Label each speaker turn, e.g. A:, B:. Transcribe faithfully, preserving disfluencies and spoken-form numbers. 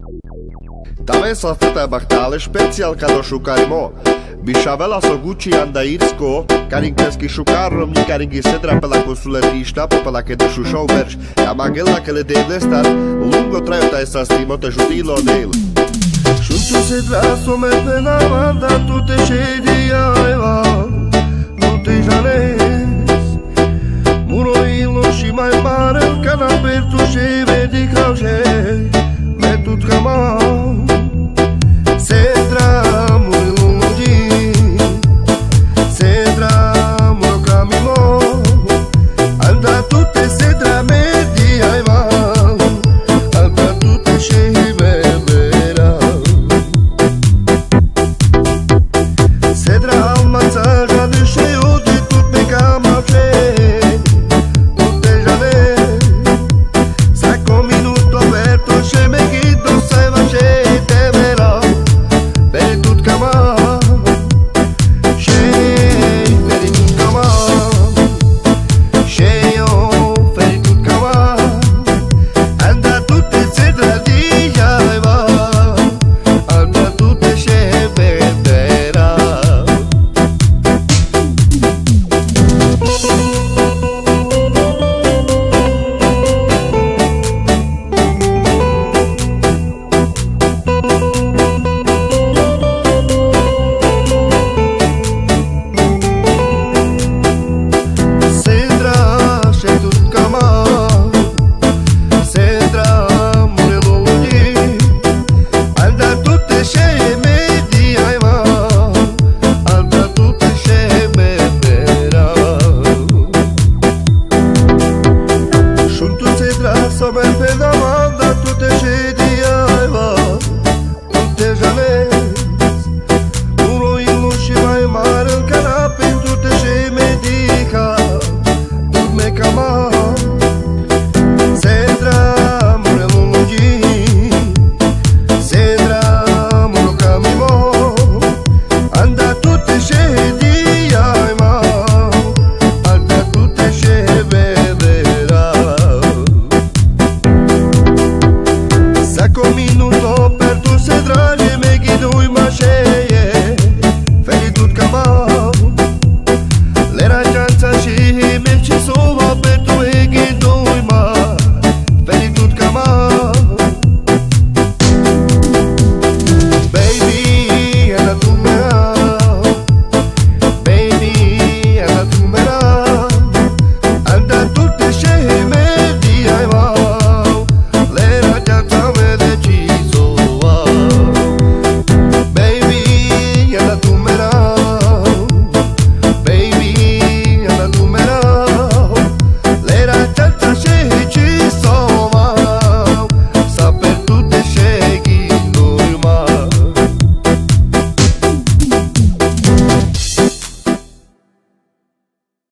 A: Tame sa feta bachtale special kado shukarimo. Bishavela so Gucci andairsko, carinqueschi shukarro mi caringhi sedra pela consuletista, pela che de shushou verge, a magella che le deve estar, lungo traio ta essa stimo te jutilo dele.
B: Shuntu sedra so me pena manda tu te shedia eva, nu te janes. Muro ilo și mai mare el can aperto și vedi cauce, me tut camau. Sedra so me pena